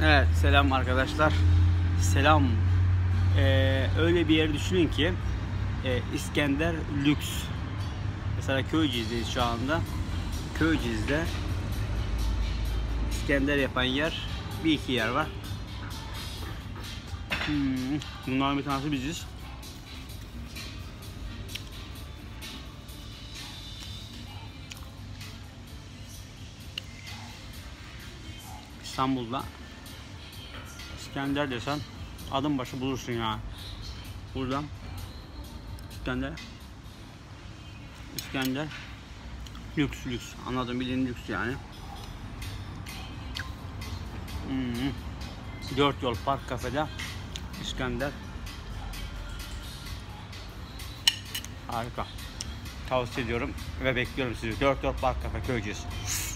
Evet, selam arkadaşlar. Selam. Öyle bir yer düşünün ki İskender Lüks. Mesela Köyceğiz'deyiz şu anda. Köyceğiz'de İskender yapan yer, bir iki yer var. Bunların bir tanesi biziz. İstanbul'da İskender desen adım başı bulursun ya. Buradan İskender lüks, anladım, bildiğin lüks yani. 4 yol Park Kafede İskender. Harika. Tavsiye ediyorum ve bekliyorum sizi. 4 yol Park Kafe Köyceğiz.